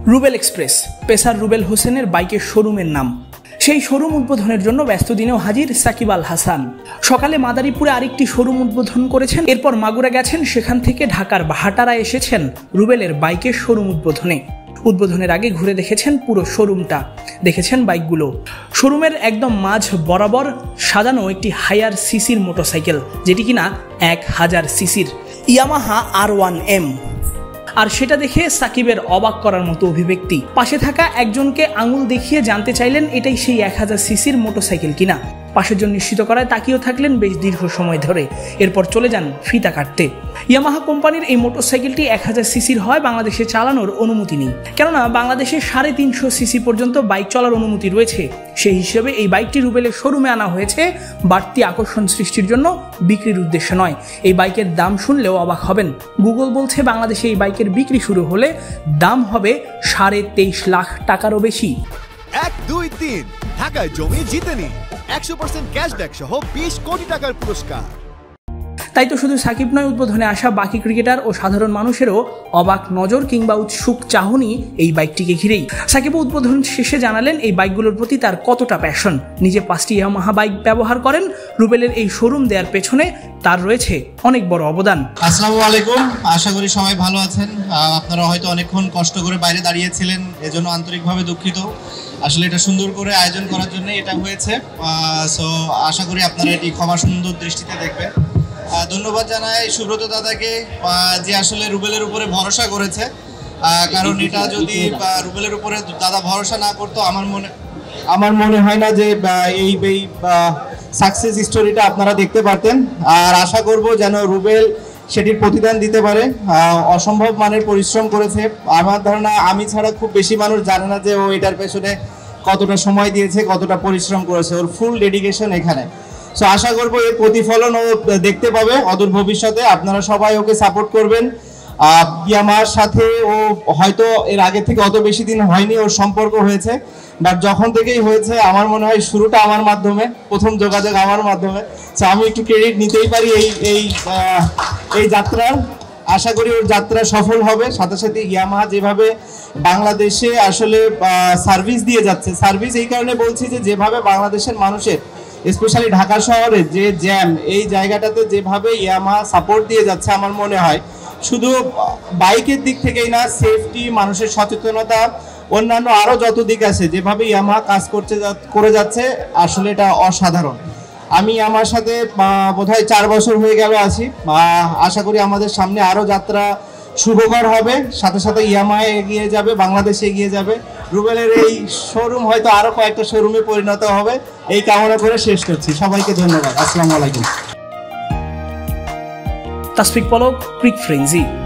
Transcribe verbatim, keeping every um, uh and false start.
Rubel express pacer Rubel হোসেনের বাইকের শোরুমের নাম। সেই শোরুম উদ্বোধনের জন্য ব্যস্ত দিনেও হাজির সাকিব আল হাসান। সকালে মাদারীপুরে আরেকটি শোরুম উদ্বোধন করেছেন, এরপর মাগুরা গেছেন, সেখান থেকে ঢাকার ভাটারা এসেছেন রুবেলের বাইকের শোরুম উদ্বোধনে। উদ্বোধনের আগে ঘুরে দেখেছেন পুরো শোরুমটা, দেখেছেন বাইকগুলো। শোরুমের একদম মাঝ বরাবর সাজানো একটি হায়ার সিসির মোটরসাইকেল, যেটি কিনা এক হাজার সিসির ইয়ামাহা আর ওয়ান এম। আর সেটা দেখে সাকিবের অবাক করার মতো অভিব্যক্তি। পাশে থাকা একজনকে আঙুল দেখিয়ে জানতে চাইলেন এটাই সেই এক হাজার সিসির মোটরসাইকেল কিনা। পাশের জন নিশ্চিত করায় তাকিয়েও থাকলেন বেশ দীর্ঘ সময় ধরে, এরপর চলে যান ফিতা কাটতে। ইয়ামাহা কোম্পানির এই মোটরসাইকেলটি এক হাজার সিসির হয় বাংলাদেশে চালানোর অনুমতি নেই, কেননা বাংলাদেশে সাড়ে তিনশো সিসি পর্যন্ত বাইক চলার অনুমতি রয়েছে। সেই হিসেবে এই বাইকটি রুবেলের শোরুমে আনা হয়েছে বাড়তি আকর্ষণ সৃষ্টির জন্য, বিক্রির উদ্দেশ্যে নয়। এই বাইকের দাম শুনলেও অবাক হবেন। গুগল বলছে বাংলাদেশে এই বাইকের বিক্রি শুরু হলে দাম হবে সাড়ে তেইশ লাখ টাকারও বেশি। এক দুই তিন ঢাকায় জমি জিতে নিন একশো পার্সেন্ট ক্যাশব্যাক সহ বিশ কোটি টাকার পুরস্কার। তাই তো শুধু সাকিব নয়, উদ্বোধনে আসা বাকি ক্রিকেটার ও সাধারণ মানুষেরও অবাক নজর কিংবা উৎসুক চাহনি এই বাইকটিকে ঘিরেই। সাকিব উদ্বোধন শেষে জানালেন এই বাইকগুলোর প্রতি তার কতটা প্যাশন। নিজে পাঁচটি ইয়ামাহা বাইক ব্যবহার করেন। রুবেলের এই শোরুম দেওয়ার পেছনে তার রয়েছে অনেক বড় অবদান। আসসালামু আলাইকুম, আশা করি সবাই ভালো আছেন। আপনারা হয়তো অনেকক্ষণ কষ্ট করে বাইরে দাঁড়িয়েছিলেন, এজন্য আন্তরিকভাবে দুঃখিত। আসলে এটা সুন্দর করে আয়োজন করার জন্য এটা হয়েছে। সো আশা করি আপনারা এটি ক্ষমা সুন্দর দৃষ্টিতে দেখবেন। ধন্যবাদ জানাই সুব্রত দাদাকে, যে আসলে রুবেলের উপরে ভরসা করেছে। কারণ এটা যদি রুবেলের উপরে দাদা ভরসা না করতো, আমার মনে আমার মনে হয় না যে এই এই সাকসেস স্টোরিটা আপনারা দেখতে পারতেন। আর আশা করব যেন রুবেল সেটির প্রতিদান দিতে পারে। অসম্ভব মানের পরিশ্রম করেছে। আমার ধারণা আমি ছাড়া খুব বেশি মানুষ জানে না যে ও এটার পেছনে কতটা সময় দিয়েছে, কতটা পরিশ্রম করেছে। ওর ফুল ডেডিকেশন এখানে। সো আশা করবো এর প্রতিফলন ও দেখতে পাবে অদূর ভবিষ্যতে। আপনারা সবাই ওকে সাপোর্ট করবেন। ইয়ামাহার সাথে ও হয়তো এর আগে থেকে অত বেশি দিন হয়নি ওর সম্পর্ক হয়েছে, বাট যখন থেকেই হয়েছে আমার মনে হয় শুরুটা আমার মাধ্যমে, প্রথম যোগাযোগ আমার মাধ্যমে। সো আমি একটু ক্রেডিট নিতেই পারি এই এই এই যাত্রার। আশা করি ওর যাত্রা সফল হবে। সাথে সাথে ইয়ামাহা যেভাবে বাংলাদেশে আসলে সার্ভিস দিয়ে যাচ্ছে, সার্ভিস এই কারণে বলছি যে যেভাবে বাংলাদেশের মানুষের স্পেশালি ঢাকা শহরে যে জ্যাম, এই জায়গাটাতে যেভাবে ইয়ামাহা সাপোর্ট দিয়ে যাচ্ছে, আমার মনে হয় শুধু বাইকের দিক থেকেই না, সেফটি, মানুষের সচেতনতা, অন্যান্য আরও যত দিক আছে, যেভাবে ইয়ামাহা কাজ করতে করে যাচ্ছে, আসলে এটা অসাধারণ। আমি আমার সাথে বোধহয় চার বছর হয়ে গেল আছি। আশা করি আমাদের সামনে আরও যাত্রা শুভকর হবে। সাথে সাথে ইয়ামাহা এগিয়ে যাবে, বাংলাদেশে এগিয়ে যাবে। রুবেলের এই শোরুম হয়তো আরও কয়েকটা শোরুমে পরিণত হবে, এই কামনা করে শেষ করছি। সবাইকে ধন্যবাদ। আসসালামু আলাইকুম। Tasfiq Polok, Cric frenzy.